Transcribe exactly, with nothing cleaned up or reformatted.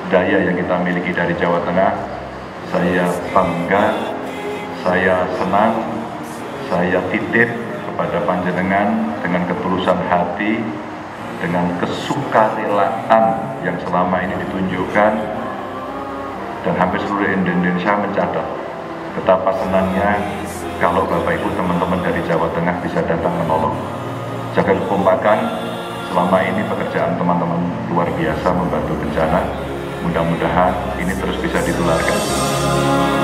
daya yang kita miliki dari Jawa Tengah. Saya bangga, saya senang, saya titip kepada panjenengan dengan ketulusan hati, dengan kesukarelaan yang selama ini ditunjukkan, dan hampir seluruh Indonesia mencatat betapa senangnya kalau Bapak Ibu teman-teman dari Jawa Tengah bisa datang menolong. Jaga kekompakan, selama ini pekerjaan teman-teman luar biasa membantu bencana. Mudah-mudahan ini terus bisa ditularkan.